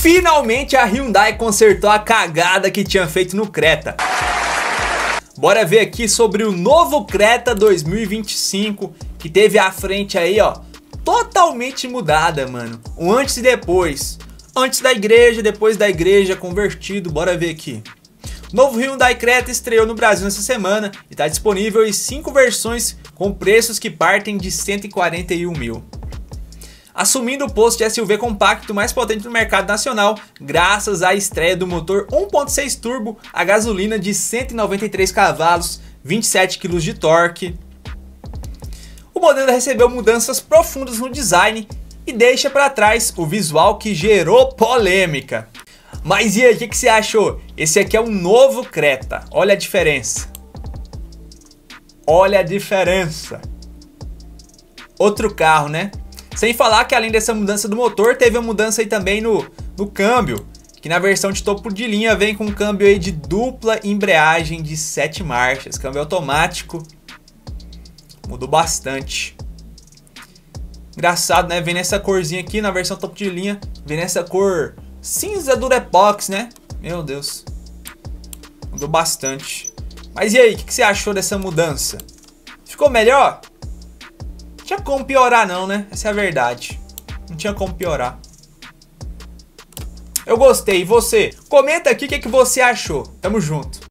Finalmente a Hyundai consertou a cagada que tinha feito no Creta. Bora ver aqui sobre o novo Creta 2025, que teve a frente aí, ó, totalmente mudada, mano. O antes e depois. Antes da igreja, depois da igreja, convertido. Bora ver aqui. O novo Hyundai Creta estreou no Brasil nessa semana e está disponível em 5 versões com preços que partem de 141 mil. Assumindo o posto de SUV compacto mais potente do mercado nacional, graças à estreia do motor 1.6 turbo a gasolina de 193 cavalos, 27 kg de torque. O modelo recebeu mudanças profundas no design e deixa para trás o visual que gerou polêmica. Mas e aí, o que você achou? Esse aqui é um novo Creta, olha a diferença. Olha a diferença. Outro carro, né? Sem falar que além dessa mudança do motor, teve uma mudança aí também no câmbio, que na versão de topo de linha vem com um câmbio aí de dupla embreagem de 7 marchas, câmbio automático. Mudou bastante. Engraçado, né? Vem nessa corzinha aqui, na versão topo de linha, vem nessa cor cinza Durepox, né? Meu Deus. Mudou bastante. Mas e aí, o que você achou dessa mudança? Ficou melhor? Não tinha como piorar não, né? Essa é a verdade. Não tinha como piorar. Eu gostei. E você? Comenta aqui o que você achou. Tamo junto.